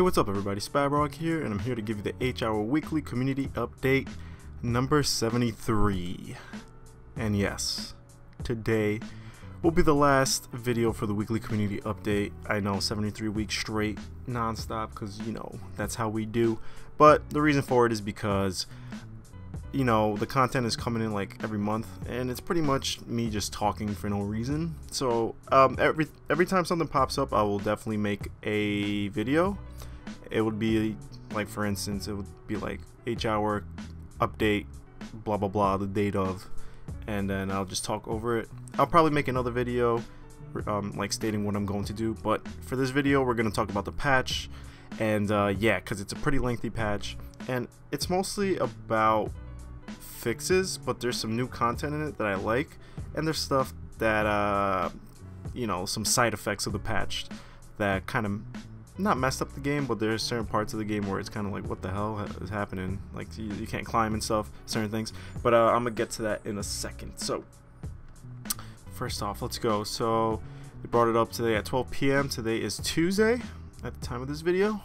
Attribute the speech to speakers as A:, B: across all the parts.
A: Hey, what's up everybody, Spyrock here, and I'm here to give you the H-Hour Weekly Community Update number 73. And yes, today will be the last video for the Weekly Community Update. I know, 73 weeks straight, non-stop, because, you know, that's how we do. But the reason for it is because, you know, the content is coming in like every month, and it's pretty much me just talking for no reason. So every time something pops up, I will definitely make a video. It would be like, for instance, it would be like H-Hour update, blah blah blah, the date of, and then I'll just talk over it. I'll probably make another video like stating what I'm going to do, but for this video we're going to talk about the patch. And yeah, because it's a pretty lengthy patch, and it's mostly about fixes, but there's some new content in it that I like, and there's stuff that you know, some side effects of the patch that kind of not messed up the game, but there's certain parts of the game where it's kind of like, what the hell is happening? Like, you can't climb and stuff, certain things. But I'm gonna get to that in a second. So first off, let's go. So they brought it up today at 12 p.m. Today is Tuesday at the time of this video.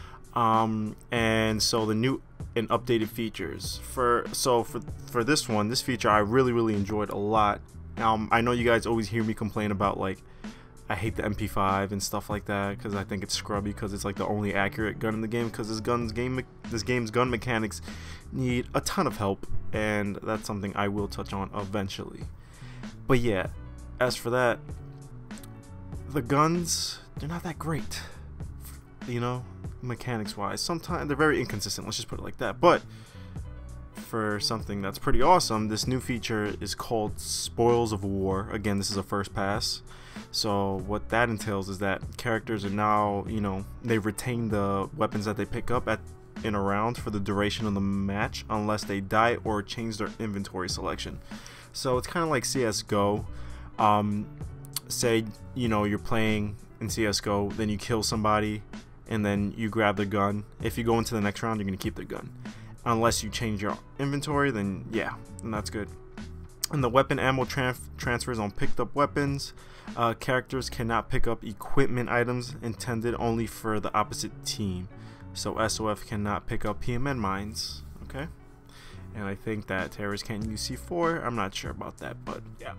A: And so the new and updated features for this feature I really enjoyed a lot. I know you guys always hear me complain about, like, I hate the MP5 and stuff like that because I think it's scrubby, because it's like the only accurate gun in the game, because this game's gun mechanics need a ton of help, and that's something I will touch on eventually. But yeah, as for that, the guns, they're not that great, you know, mechanics wise. Sometimes they're very inconsistent, let's just put it like that. But for something that's pretty awesome, this new feature is called Spoils of War. Again, this is a first pass, so what that entails is that characters are now, you know, they retain the weapons that they pick up in a round for the duration of the match, unless they die or change their inventory selection. So it's kind of like CS:GO. Say, you know, you're playing in CS:GO, then you kill somebody, and then you grab the gun. If you go into the next round, you're gonna keep the gun. Unless you change your inventory, then yeah, and that's good. And the weapon ammo transfers on picked up weapons. Characters cannot pick up equipment items intended only for the opposite team. So SOF cannot pick up PMN mines. Okay. And I think that terrorists can't use C4. I'm not sure about that, but yeah.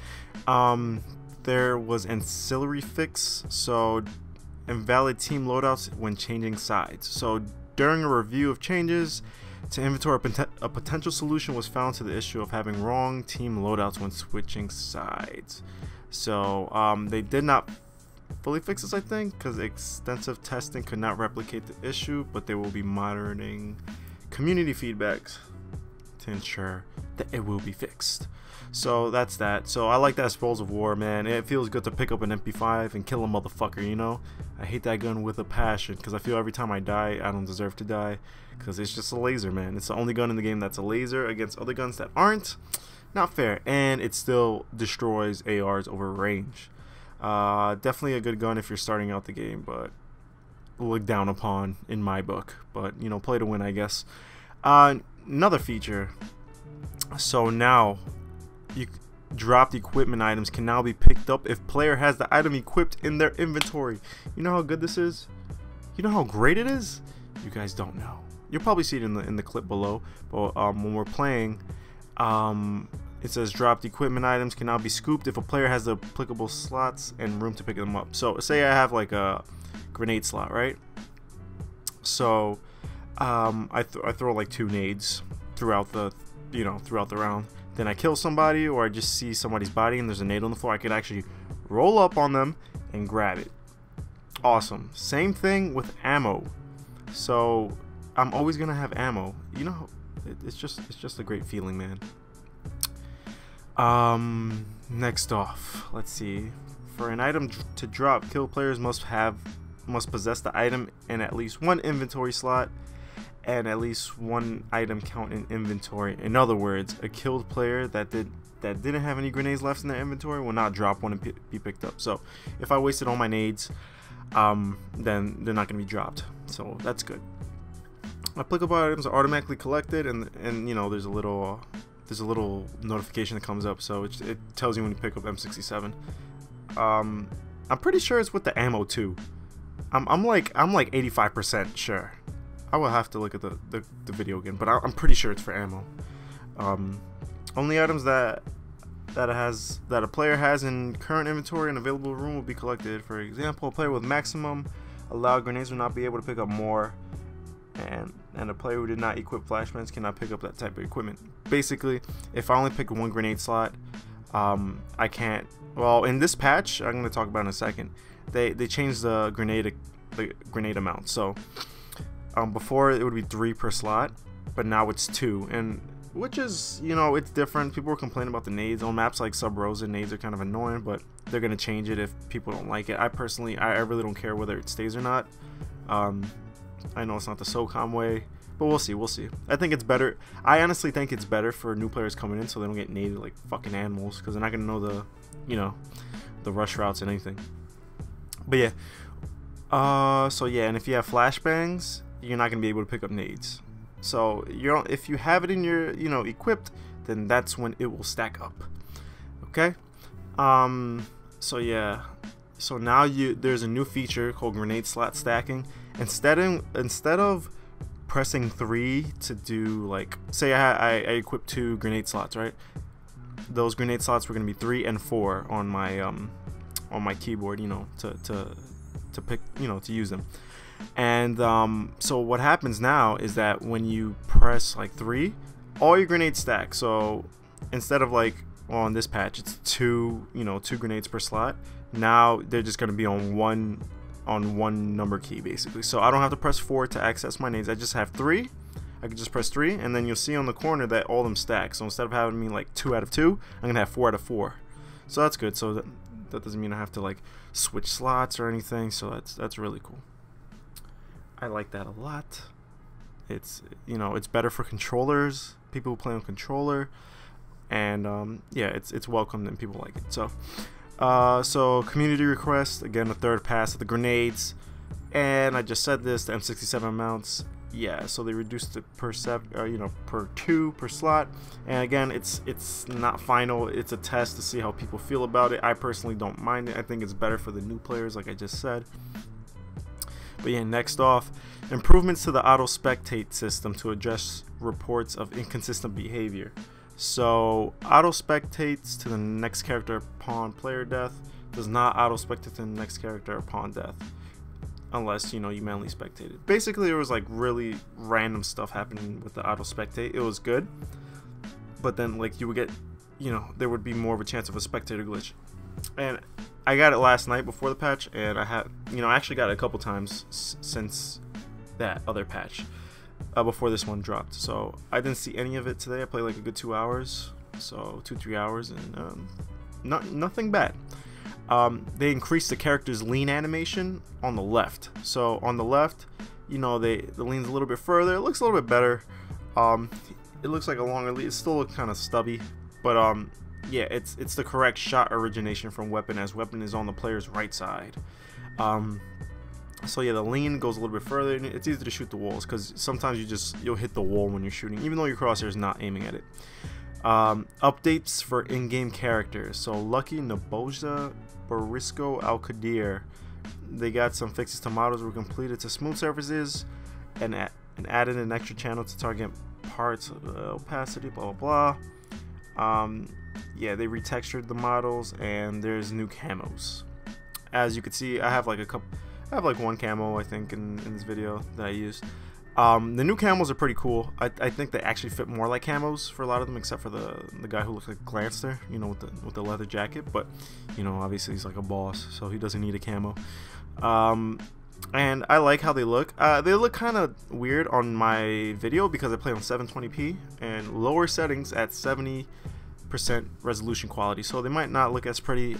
A: There was ancillary fix. So invalid team loadouts when changing sides. So during a review of changes to inventory, a potential solution was found to the issue of having wrong team loadouts when switching sides. So they did not fully fix this, I think, because extensive testing could not replicate the issue, but they will be monitoring community feedbacks to ensure that it will be fixed. So that's that. So I like that Spoils of War, man. It feels good to pick up an MP5 and kill a motherfucker, you know? I hate that gun with a passion, because I feel every time I die, I don't deserve to die, because it's just a laser, man. It's the only gun in the game that's a laser against other guns that aren't. Not fair. And it still destroys ARs over range. Definitely a good gun if you're starting out the game, but looked down upon in my book. But, you know, play to win, I guess. Another feature. So now, dropped equipment items can now be picked up if player has the item equipped in their inventory. You know how good this is? You know how great it is? You guys don't know. You'll probably see it in the clip below. But when we're playing, it says dropped equipment items can now be scooped if a player has the applicable slots and room to pick them up. So say I have like a grenade slot, right? So I throw like 2 nades throughout the round. Then I kill somebody, or I just see somebody's body and there's a nade on the floor. I could actually roll up on them and grab it. Awesome. Same thing with ammo. So I'm always gonna have ammo. You know, it's just a great feeling, man. Next off, let's see. For an item to drop, kill players must possess the item in at least 1 inventory slot and at least 1 item count in inventory. In other words, a killed player that didn't have any grenades left in their inventory will not drop one and be picked up. So if I wasted all my nades, then they're not going to be dropped. So that's good. Applicable items are automatically collected, and you know, there's a little notification that comes up, so it tells you when you pick up M67. I'm pretty sure it's with the ammo too. I'm like 85% sure. I will have to look at the video again, but I'm pretty sure it's for ammo. Only items that a player has in current inventory and available room will be collected. For example, a player with maximum allowed grenades will not be able to pick up more, and a player who did not equip flashbangs cannot pick up that type of equipment. Basically, if I only pick one grenade slot, I can't. Well, in this patch, I'm going to talk about in a second, they changed the grenade amount. So before it would be 3 per slot, but now it's 2, and which is, you know, it's different. People were complaining about the nades on maps like Sub Rosa. Nades are kind of annoying, but they're gonna change it if people don't like it. I really don't care whether it stays or not. I know it's not the SOCOM way, but we'll see. I think it's better. I honestly think it's better for new players coming in so they don't get naded like fucking animals, because they're not gonna know the, you know, the rush routes and anything. But yeah, so yeah, and if you have flashbangs, you're not gonna be able to pick up nades. So if you have it in your, you know, equipped, then that's when it will stack up. Okay. So yeah. So now there's a new feature called grenade slot stacking. Instead of pressing 3 to do, like, say I equipped 2 grenade slots, right? Those grenade slots were gonna be 3 and 4 on my keyboard, you know, to pick, you know, to use them. And so what happens now is that when you press like 3, all your grenades stack. So instead of like on this patch it's 2 grenades per slot, now they're just going to be on one number key basically. So I don't have to press 4 to access my nades. I just have 3. I can just press 3, and then you'll see on the corner that all of them stack. So instead of having me like 2 out of 2, I'm gonna have 4 out of 4. So that's good. So that doesn't mean I have to like switch slots or anything. So that's really cool. I like that a lot. It's, you know, it's better for controllers, people who play on controller, and yeah, it's welcomed and people like it. So so community request, again, the third pass of the grenades, and I just said this, the M67 amounts, yeah, so they reduced it per 2 per slot. And again, it's not final, it's a test to see how people feel about it. I personally don't mind it. I think it's better for the new players, like I just said. But yeah, next off, improvements to the auto spectate system to address reports of inconsistent behavior. So auto spectates to the next character upon player death, does not auto spectate to the next character upon death, unless, you know, you manually spectated. Basically, there was like really random stuff happening with the auto spectate. It was good, but then like you would get, you know, there would be more of a chance of a spectator glitch. And I got it last night before the patch, and I had, you know, I actually got it a couple times since that other patch, before this one dropped. So I didn't see any of it today. I played like a good 2 hours, so 2-3 hours, and nothing bad. They increased the character's lean animation on the left. So on the left, you know, the lean's a little bit further. It looks a little bit better. It looks like a longer lean. It still looks kind of stubby, but yeah, it's the correct shot origination from weapon, as weapon is on the player's right side. So yeah, the lean goes a little bit further, and it's easy to shoot the walls, because sometimes you'll hit the wall when you're shooting, even though your crosshair is not aiming at it. Updates for in-game characters. So Lucky, Naboja, Barisco, Al-Qadir, they got some fixes to models were completed to smooth surfaces, and added an extra channel to target parts opacity, blah blah blah. Yeah, they retextured the models, and there's new camos. As you can see, I have like one camo, I think, in this video that I used. The new camos are pretty cool. I think they actually fit more like camos for a lot of them, except for the guy who looks like Glanster, you know, with the leather jacket. But, you know, obviously he's like a boss, so he doesn't need a camo. And I like how they look. They look kind of weird on my video because I play on 720p and lower settings at 70% resolution quality, so they might not look as pretty.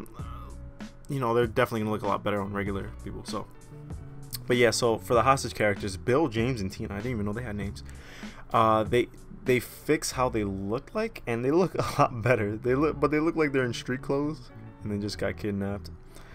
A: You know, they're definitely gonna look a lot better on regular people. So, but yeah, so for the hostage characters, Bill, James, and Tina, I didn't even know they had names. They fix how they look like, and they look a lot better. They look like they're in street clothes and they just got kidnapped.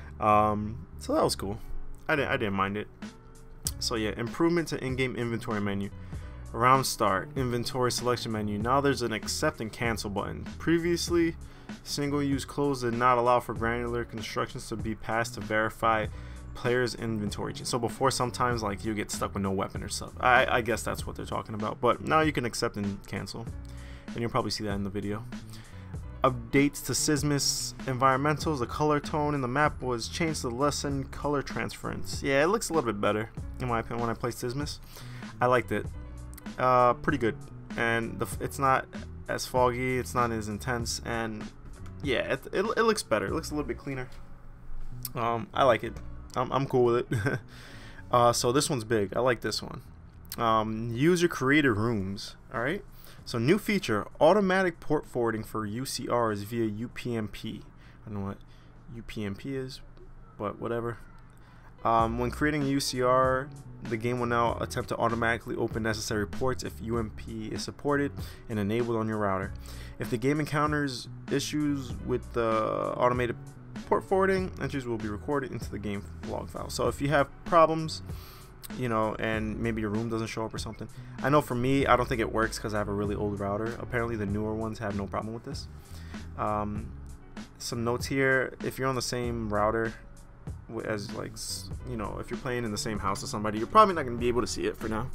A: So that was cool. I didn't mind it. So yeah, improvement to in-game inventory menu. Around start, inventory selection menu. Now there's an accept and cancel button. Previously, single-use clothes did not allow for granular constructions to be passed to verify player's inventory. So before, sometimes like you get stuck with no weapon or stuff. I guess that's what they're talking about. But now you can accept and cancel, and you'll probably see that in the video. Updates to Sismus environmentals. The color tone in the map was changed to lessen color transference. Yeah, it looks a little bit better in my opinion when I play Sismus. I liked it. Pretty good, and it's not as foggy, it's not as intense, and yeah, it looks better. It looks a little bit cleaner. I like it. I'm cool with it. So this one's big. I like this one. User created rooms. All right. So new feature: automatic port forwarding for UCRs via UPnP. I don't know what UPnP is, but whatever. When creating a UCR, the game will now attempt to automatically open necessary ports if UMP is supported and enabled on your router. If the game encounters issues with the automated port forwarding, entries will be recorded into the game log file. So if you have problems, you know, and maybe your room doesn't show up or something. I know for me, I don't think it works because I have a really old router. Apparently the newer ones have no problem with this. Some notes here: if you're on the same router as, like, you know, if you're playing in the same house as somebody, you're probably not going to be able to see it for now.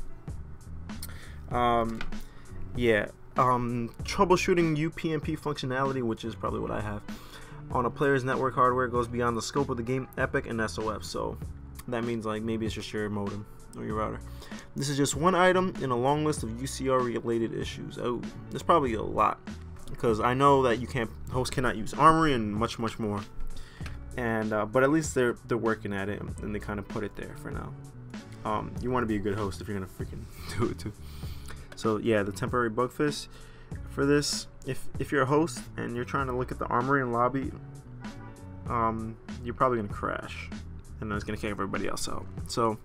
A: Yeah, troubleshooting UPnP functionality, which is probably what I have on a player's network hardware, goes beyond the scope of the game Epic and SOF. So that means like maybe it's just your modem or your router. This is just one item in a long list of UCR related issues. Oh, there's probably a lot, because I know that hosts cannot use Armory and much more. And but at least they're working at it, and they kind of put it there for now. You want to be a good host if you're gonna freaking do it too. So yeah, the temporary bug fix for this: if you're a host and you're trying to look at the Armory and lobby, you're probably gonna crash, and then it's gonna kick everybody else out. So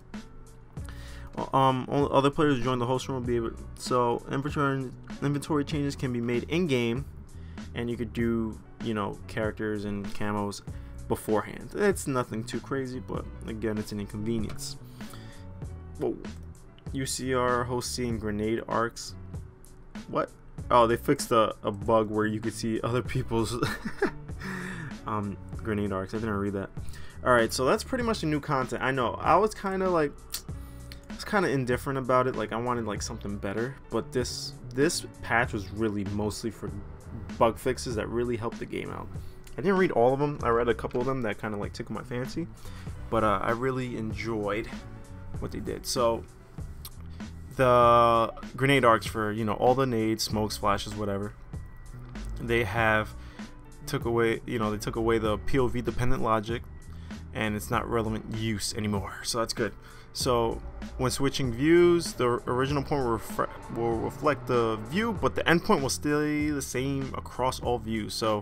A: other players who join the host room will be able. So inventory changes can be made in game, and you could do, you know, characters and camos beforehand. It's nothing too crazy, but again, it's an inconvenience. Whoa. UCR host seeing grenade arcs. What? Oh, they fixed a bug where you could see other people's grenade arcs. I didn't read that. Alright, so that's pretty much the new content. I know, I was kind of indifferent about it. Like, I wanted like something better, but this patch was really mostly for bug fixes that really helped the game out. I didn't read all of them. I read a couple of them that kind of like tickled my fancy, but I really enjoyed what they did. So the grenade arcs for, you know, all the nades, smokes, flashes, whatever, they took away the POV dependent logic, and it's not relevant use anymore. So that's good. So when switching views, the original point will reflect the view, but the endpoint will stay the same across all views. So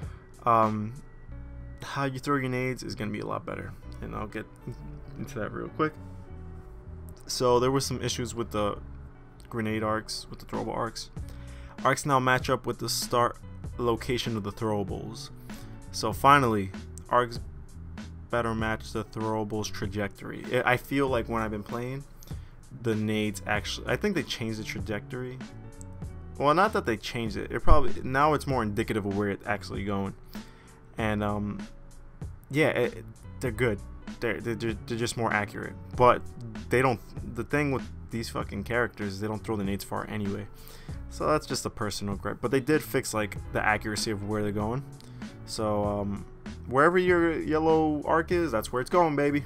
A: how you throw grenades is going to be a lot better, and I'll get into that real quick. So there were some issues with the grenade arcs, with the throwable arcs. Arcs now match up with the start location of the throwables. So finally, arcs better match the throwables trajectory. I feel like when I've been playing, the nades actually, I think they changed the trajectory. Well, not that they changed it. Now it's more indicative of where it's actually going. And yeah, they're good. They're just more accurate. But they don't. The thing with these fucking characters is they don't throw the nades far anyway. So that's just a personal gripe. But they did fix like the accuracy of where they're going. So wherever your yellow arc is, that's where it's going, baby.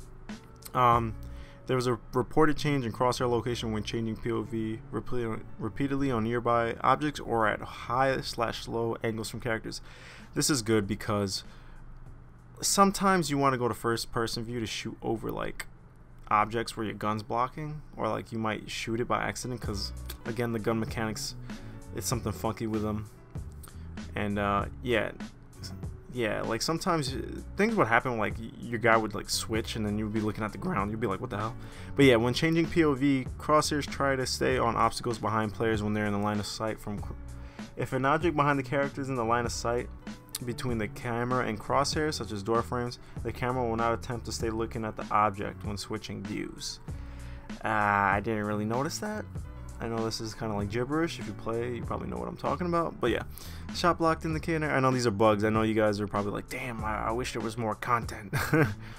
A: There was a reported change in crosshair location when changing POV repeatedly on nearby objects or at high/low angles from characters. This is good because sometimes you want to go to first person view to shoot over like objects where your gun's blocking, or like you might shoot it by accident, because again, the gun mechanics, it's something funky with them. And yeah, like sometimes things would happen, like your guy would like switch and then you would be looking at the ground, you'd be like, what the hell? But yeah, when changing POV, crosshairs try to stay on obstacles behind players when they're in the line of sight from. If an object behind the character is in the line of sight between the camera and crosshairs, such as door frames, the camera will not attempt to stay looking at the object when switching views. I didn't really notice that. I know this is kind of like gibberish. If you play, you probably know what I'm talking about. But yeah, shot blocked indicator. I know these are bugs. I know you guys are probably like, damn, I wish there was more content.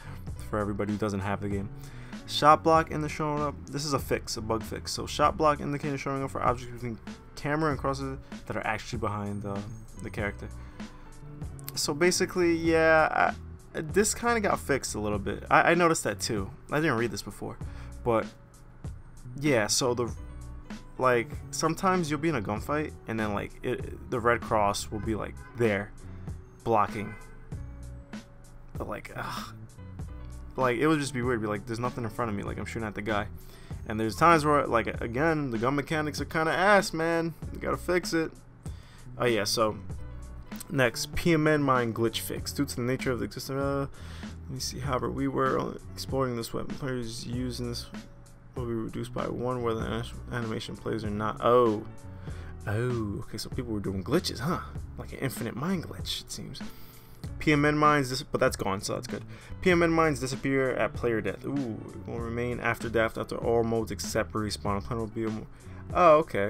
A: for everybody who doesn't have the game. Shot block in the showing up. This is a fix, a bug fix. So shot block indicator showing up for objects between camera and crosses that are actually behind the character. So basically, yeah, this kind of got fixed a little bit. I noticed that too. I didn't read this before, but yeah. So like sometimes you'll be in a gunfight and then like the red cross will be like there, blocking. But like it would just be weird. Be like, there's nothing in front of me. Like I'm shooting at the guy, and there's times where like again the gun mechanics are kind of ass, man. You gotta fix it. Oh yeah. So next, PMN mine glitch fix. Due to the nature of the existing, let me see. However, we were exploring this weapon. Players using this will be reduced by 1 whether the animation plays or not. Oh, okay. So people were doing glitches, huh? Like an infinite mine glitch, it seems. PMN mines, but that's gone, so that's good. PMN mines disappear at player death. Ooh, it will remain after death after all modes except respawn. Player will be. Oh, okay.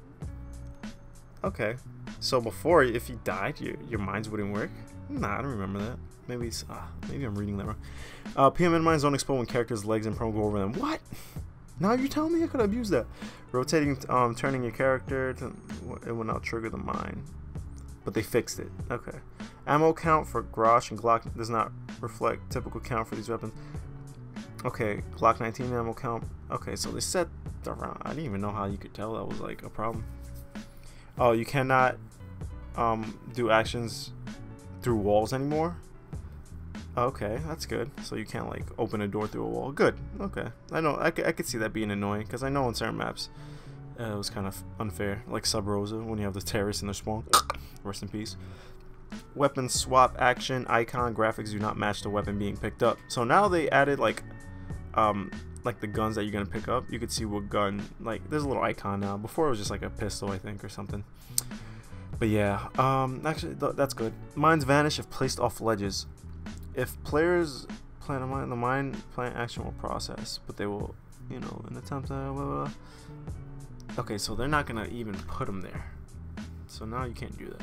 A: Okay. So before, if you died, your mines wouldn't work? Nah, I don't remember that. Maybe I'm reading that wrong. PMN mines don't explode when characters' legs and prone go over them. What? Now you tell me I could abuse that. Rotating, turning your character to, it will not trigger the mine. But they fixed it. Okay. Ammo count for Grosh and Glock does not reflect typical count for these weapons. Okay, Glock 19 ammo count. Okay, so they set the round. I didn't even know how you could tell that was like a problem. Oh, you cannot do actions through walls anymore. Okay, that's good. So you can't like open a door through a wall. Good. Okay, I know. I could see that being annoying because I know on certain maps it was kind of unfair, like Sub Rosa when you have the terrorists in their spawn. Rest in peace. Weapon swap action icon graphics do not match the weapon being picked up. So now they added like the guns that you're gonna pick up. You could see what gun. Like there's a little icon now. Before it was just like a pistol, I think, or something. But yeah, actually that's good. Mines vanish if placed off ledges. If players plant a mine, the mine plant action will process, but they will, you know, an attempt to blah, blah, blah. Okay, so they're not gonna even put them there. So now you can't do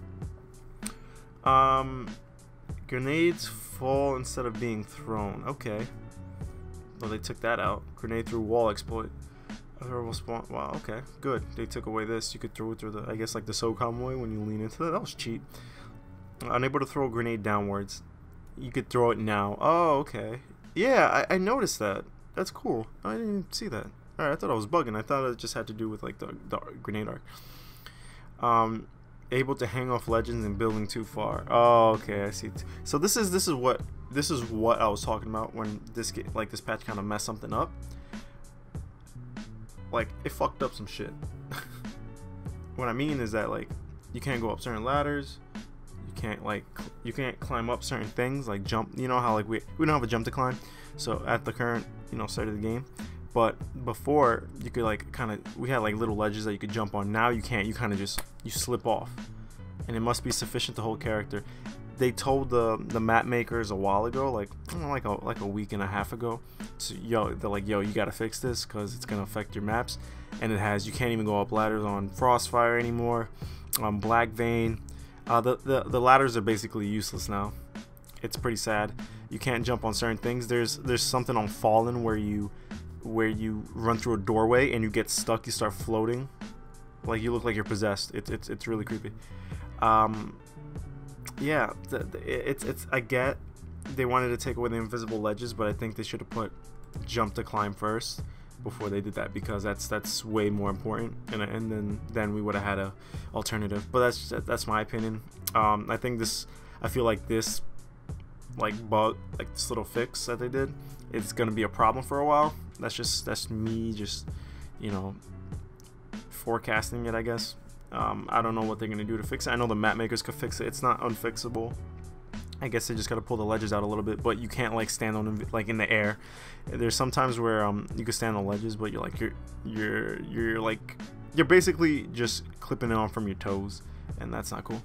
A: that. Grenades fall instead of being thrown. Okay. Well, they took that out. Grenade through wall exploit. Spawn. Wow, okay, good. They took away this. You could throw it through the, I guess, like the SOCOM way when you lean into it. That was cheap. Unable to throw a grenade downwards. You could throw it now. Oh, okay. Yeah, I noticed that. That's cool. I didn't even see that. Alright, I thought I was bugging. I thought it just had to do with like the grenade arc. Able to hang off legends and building too far. Oh, okay, I see. So this is what I was talking about when this patch kind of messed something up. Like it fucked up some shit. What I mean is that like you can't go up certain ladders. You can't climb up certain things like jump. You know how like we don't have a jump to climb. So at the current start of the game. But before you could like we had like little ledges that you could jump on. Now you can't. You kind of just slip off, and it must be sufficient to hold character. They told the map makers a while ago, like a week and a half ago. So they're like, yo, you gotta fix this because it's gonna affect your maps. And it has. You can't even go up ladders on Frostfire anymore. On Black Vein, the ladders are basically useless now. It's pretty sad. You can't jump on certain things. There's something on Fallen where you run through a doorway and you get stuck. You start floating, like you look like you're possessed. It's really creepy. Yeah, I get they wanted to take away the invisible ledges, but I think they should have put jump to climb first before they did that, because that's way more important, and then we would have had a alternative. But that's my opinion. I feel like this bug, like this little fix that they did, it's gonna be a problem for a while. That's me just forecasting it, I guess. I don't know what they're gonna do to fix it. I know the map makers could fix it. It's not unfixable. I guess they just gotta pull the ledges out a little bit, but you can't like stand on them like in the air. There's sometimes where you can stand on ledges, but you're basically just clipping it on from your toes, and that's not cool.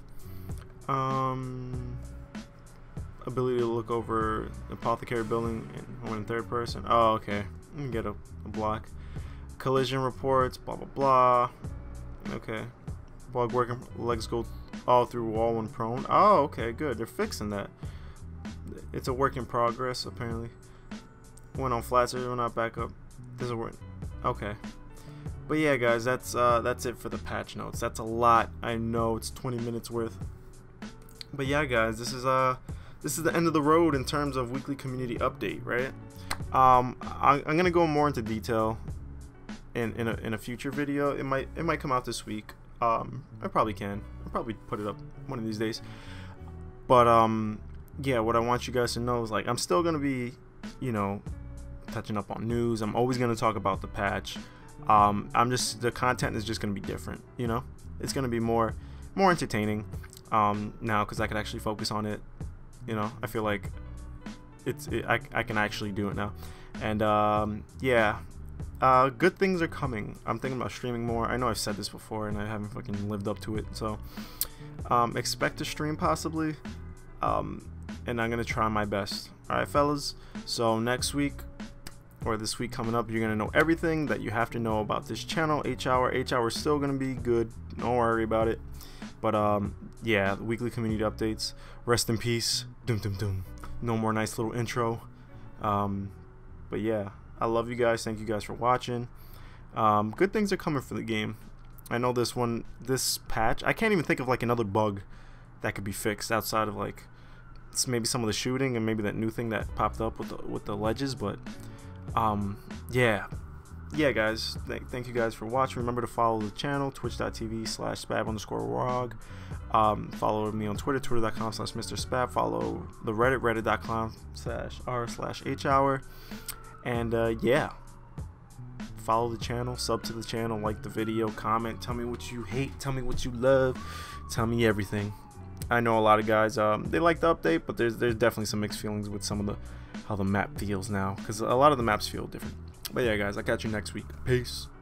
A: Ability to look over the apothecary building when in third person. Oh, okay. Let me get a block. Collision reports. Blah blah blah. Okay. Bug working. Legs go all through wall when prone. Oh, okay, good. They're fixing that. It's a work in progress apparently. Went on flat server, not back up. Doesn't work. Okay. But yeah, guys, that's it for the patch notes. That's a lot. I know it's 20 minutes worth. But yeah, guys, this is the end of the road in terms of weekly community update, right? I'm gonna go more into detail in a future video. It might come out this week. I probably can. I'll probably put it up one of these days. But yeah, what I want you guys to know is, like, I'm still gonna be, you know, touching up on news. I'm always gonna talk about the patch. The content is just gonna be different, you know. It's gonna be more entertaining now, because I can actually focus on it. You know, I feel like I can actually do it now. And yeah, good things are coming. I'm thinking about streaming more. I know I've said this before and I haven't fucking lived up to it, so expect to stream possibly, and I'm gonna try my best. Alright, fellas, so next week or this week coming up, you're gonna know everything that you have to know about this channel. H-Hour is still gonna be good, don't worry about it. But yeah, the weekly community updates. Rest in peace. Dum dum dum. No more nice little intro. But yeah, I love you guys. Thank you guys for watching. Good things are coming for the game. I know this patch, I can't even think of like another bug that could be fixed outside of like maybe some of the shooting and maybe that new thing that popped up with the ledges. But yeah, guys, thank you guys for watching. Remember to follow the channel, twitch.tv/spab_rog. Follow me on Twitter, twitter.com/MrSpab. Follow the Reddit, reddit.com/r/hhour. And yeah, follow the channel, sub to the channel, like the video, comment, tell me what you hate, tell me what you love, tell me everything. I know a lot of guys, they like the update, but there's definitely some mixed feelings with some of how the map feels now, because a lot of the maps feel different. But yeah, guys, I'll catch you next week. Peace.